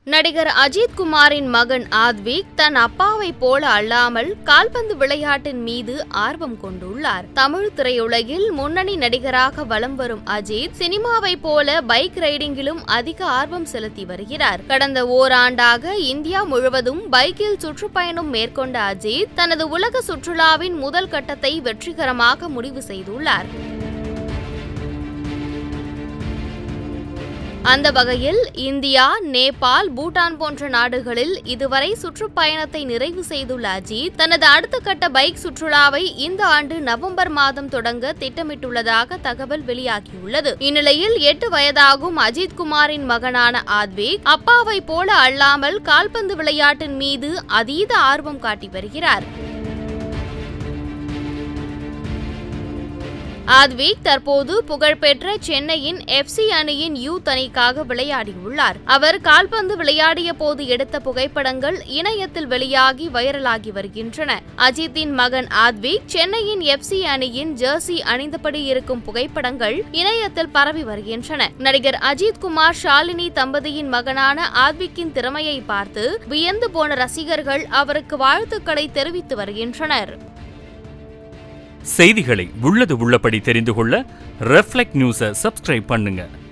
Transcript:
நடிகர் அஜித் குமாரின் மகன் ஆத்விக் தன் அப்பாவை போல அல்லாமல் கால்பந்து விளையாட்டின் மீது ஆர்வம் கொண்டுள்ளார். தமிழ் திரையுலகில் முன்னணி நடிகராக வலம் வரும் அஜித் சினிமாவை போல பைக் ரைடிங்கிலும் அதிக ஆர்வம் செலுத்தி வருகிறார். கடந்த ஓராண்டாக இந்தியா முழுவதும் பைக்கில் சுற்றுப்பயணம் மேற்கொண்ட அஜித் தனது உலக சுற்றுலாவின் முதல் கட்டத்தை வெற்றிகரமாக முடிவு செய்துள்ளார். அந்த வகையில் இந்தியா, நேபாள், பூட்டான் போன்ற நாடுகளில் இதுவரை சுற்றுப்பயணத்தை நிறைவு செய்துள்ள அஜித் தனது அடுத்த கட்ட பைக் சுற்றுலாவை இந்த ஆண்டு நவம்பர் மாதம் தொடங்க திட்டமிட்டுள்ளதாக தகவல் வெளியாகியுள்ளது. இந்நிலையில் 8 வயதாகும் அஜித் குமாரின் மகனான ஆத்விக் அப்பாவை போல அல்லாமல் கால்பந்து விளையாட்டின் மீது அதீத ஆர்வம் காட்டி வருகிறார். ஆத்விக் தற்போது புகழ்பெற்ற சென்னையின் FC அணியின் யூத் அணிக்காக விளையாடியுள்ளார். அவர் கால்பந்து விளையாடிய போது எடுத்த புகைப்படங்கள் இணையத்தில் வெளியாகி வைரலாகி வருகின்றன. அஜித்தின் மகன் ஆத்விக் சென்னையின் FC அணியின் ஜெர்சி அணிந்தபடி இருக்கும் புகைப்படங்கள் இணையத்தில் பரவி வருகின்றன. நடிகர் அஜித் குமார் ஷாலினி தம்பதியின் மகனான ஆத்விக்கின் திறமையை பார்த்து வியந்து போன ரசிகர்கள் அவருக்கு வாழ்த்துக்களை தெரிவித்து வருகின்றனர். செய்திகளை உள்ளது உள்ளபடி தெரிந்து கொள்ள ரெஃப்ளெக்ட் நியூஸை சப்ஸ்கிரைப் பண்ணுங்க.